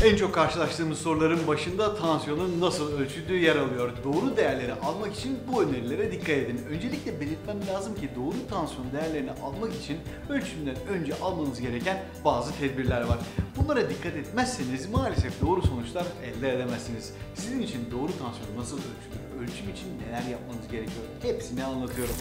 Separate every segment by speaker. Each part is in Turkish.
Speaker 1: En çok karşılaştığımız soruların başında tansiyonun nasıl ölçüldüğü yer alıyor. Doğru değerleri almak için bu önerilere dikkat edin. Öncelikle belirtmem lazım ki doğru tansiyon değerlerini almak için ölçümden önce almanız gereken bazı tedbirler var. Bunlara dikkat etmezseniz maalesef doğru sonuçlar elde edemezsiniz. Sizin için doğru tansiyon nasıl ölçülür? Ölçüm için neler yapmanız gerekiyor? Hepsini anlatıyorum.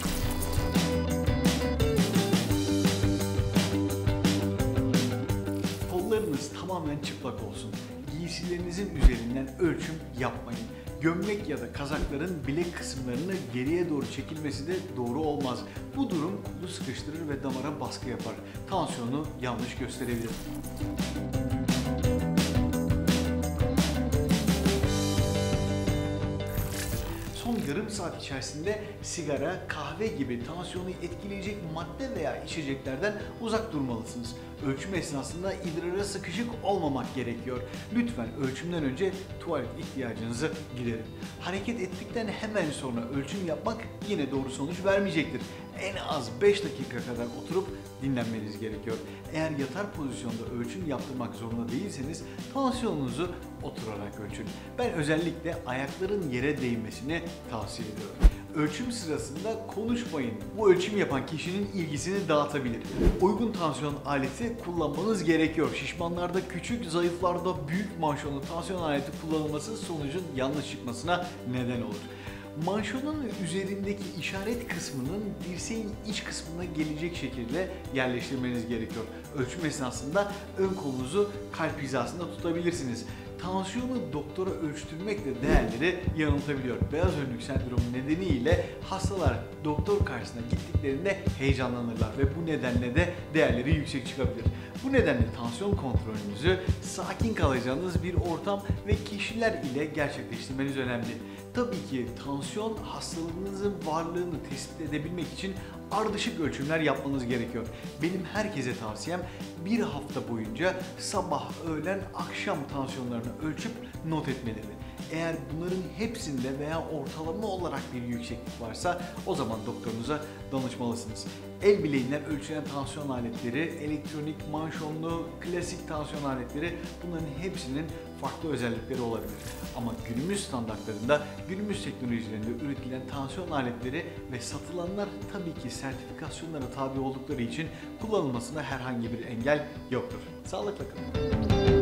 Speaker 1: Kollarınız tamamen çıplak olsun. Giysilerinizin üzerinden ölçüm yapmayın. Gömlek ya da kazakların bilek kısımlarını geriye doğru çekilmesi de doğru olmaz. Bu durum kolu sıkıştırır ve damara baskı yapar. Tansiyonu yanlış gösterebilir. Son yarım saat içerisinde sigara, kahve gibi tansiyonu etkileyecek madde veya içeceklerden uzak durmalısınız. Ölçüm esnasında idrara sıkışık olmamak gerekiyor. Lütfen ölçümden önce tuvalet ihtiyacınızı giderin. Hareket ettikten hemen sonra ölçüm yapmak yine doğru sonuç vermeyecektir. En az 5 dakika kadar oturup dinlenmeniz gerekiyor. Eğer yatar pozisyonda ölçüm yaptırmak zorunda değilseniz tansiyonunuzu oturarak ölçün. Ben özellikle ayakların yere değmesini tavsiye ediyorum. Ölçüm sırasında konuşmayın. Bu ölçüm yapan kişinin ilgisini dağıtabilir. Uygun tansiyon aleti kullanmanız gerekiyor. Şişmanlarda küçük, zayıflarda büyük manşonlu tansiyon aleti kullanılması sonucun yanlış çıkmasına neden olur. Manşonun üzerindeki işaret kısmının dirseğin iç kısmına gelecek şekilde yerleştirmeniz gerekiyor. Ölçüm esnasında ön kolunuzu kalp hizasında tutabilirsiniz. Tansiyonu doktora ölçtürmekle değerleri yanıltabiliyor. Beyaz önlük sendromu nedeniyle hastalar doktor karşısına gittiklerinde heyecanlanırlar ve bu nedenle de değerleri yüksek çıkabilir. Bu nedenle tansiyon kontrolünüzü sakin kalacağınız bir ortam ve kişiler ile gerçekleştirmeniz önemli. Tabii ki tansiyon hastalığınızın varlığını tespit edebilmek için ardışık ölçümler yapmanız gerekiyor. Benim herkese tavsiyem bir hafta boyunca sabah, öğlen, akşam tansiyonlarını ölçüp not etmeleri. Eğer bunların hepsinde veya ortalama olarak bir yükseklik varsa o zaman doktorunuza danışmalısınız. El bileğinden ölçülen tansiyon aletleri, elektronik, manşonlu, klasik tansiyon aletleri bunların hepsinin farklı özellikleri olabilir. Ama günümüz standartlarında, günümüz teknolojilerinde üretilen tansiyon aletleri ve satılanlar tabii ki sertifikasyonlara tabi oldukları için kullanılmasına herhangi bir engel yoktur. Sağlıkla kalın.